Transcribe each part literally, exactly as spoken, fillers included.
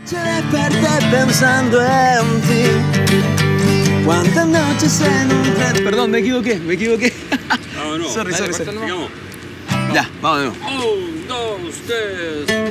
Desperté pensando en ti. Cuántas noches en un tren. Perdón, me equivoqué, me equivoqué. No, no. Sorry, Dale, sorry, sorry. sigamos. Ya, vamos de nuevo. Un, dos, tres.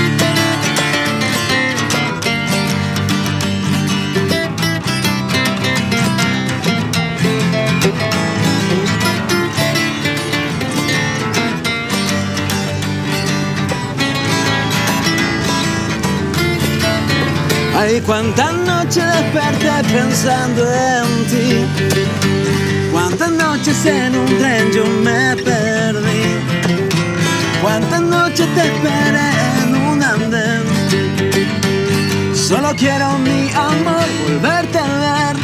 Ay, cuántas noches desperté pensando en ti. Cuántas noches en un tren yo me perdí. Cuántas noches te esperé en un andén. Solo quiero, mi amor, volverte a ver.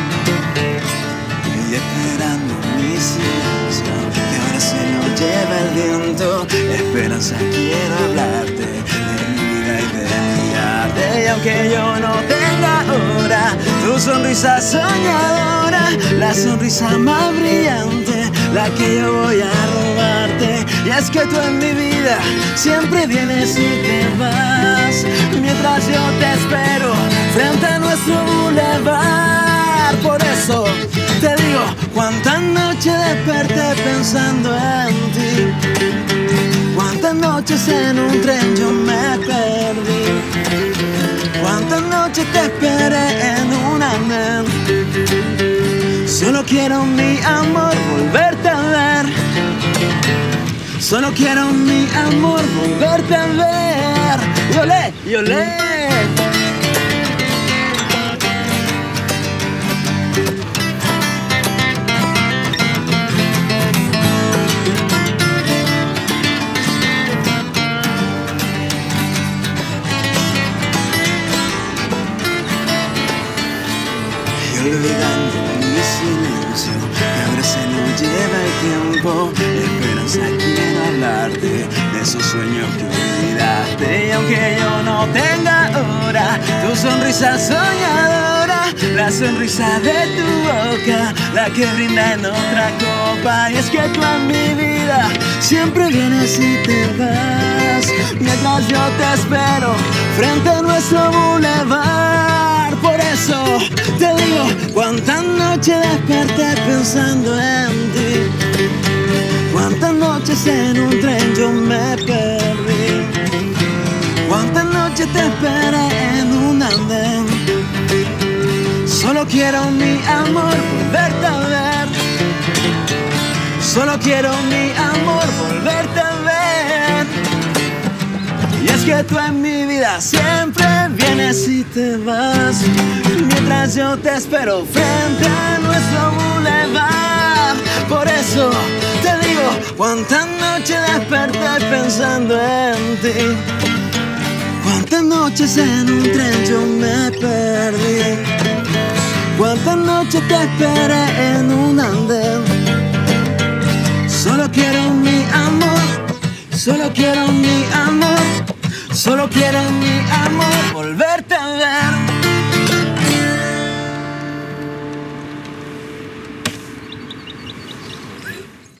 Y esperando mi silencio, que ahora se lo lleva el viento. Esperanza, quiero hablarte de mi vida y de mi arte. Y aunque yo no tenga ahora tu sonrisa soñadora, la sonrisa más brillante, la que yo voy a robarte. Y es que tú en mi vida siempre vienes y te vas, mientras yo te espero frente a nuestro bulevar. Por eso te digo, cuántas noches desperté pensando en ti. Cuántas noches en un tren yo me perdí. Cuántas noches te esperé en un andén. Solo quiero, mi amor, volverte a ver. Solo quiero, mi amor, volverte a ver. Y olé, y olé. Olvidando mi silencio, que ahora se nos lleva el tiempo. Esperanza, quiero hablarte de esos sueños que olvidaste. Y aunque yo no tenga ahora tu sonrisa soñadora, la sonrisa de tu boca, la que brinda en otra copa. Y es que tú en mi vida siempre vienes y te vas, mientras yo te espero frente a nuestro bulevar. Por eso te digo, cuántas noches desperté pensando en ti. Cuántas noches en un tren yo me perdí. Cuántas noches te esperé en un andén. Solo quiero, mi amor, volverte a ver. Solo quiero, mi amor, volverte a ver. Y es que tú en mi vida siempre vienes y te vas, mientras yo te espero frente a nuestro bulevar. Por eso te digo, cuántas noches desperté pensando en ti. Cuántas noches en un tren yo me perdí. Cuántas noches te esperé en un andén. Solo quiero, mi amor, solo quiero, mi amor, solo quiero, mi amor, volverte a ver.